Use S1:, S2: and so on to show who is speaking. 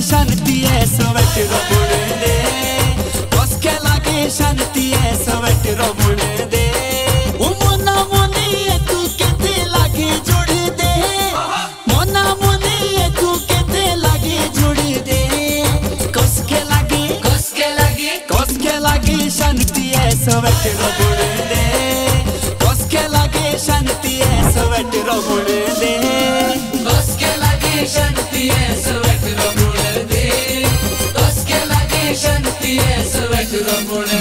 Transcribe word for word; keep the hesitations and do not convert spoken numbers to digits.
S1: शांति है स्वेटर बुने दे, कसके लागे शांति है स्वेटर बुने दे। मोना मोनी तू केते लागे जोड़ दे, मोना मोनी तू केते लागे जोड़ दे। कसके लागे कसके लागे कसके लागे शांति है स्वेटर बुने दे, कसके लागे शांति है स्वेटर बुने दे।
S2: कसके लागे शांति है स्वेटर बुने दे, कसके लागे शांति है स्वेटर बुने दे।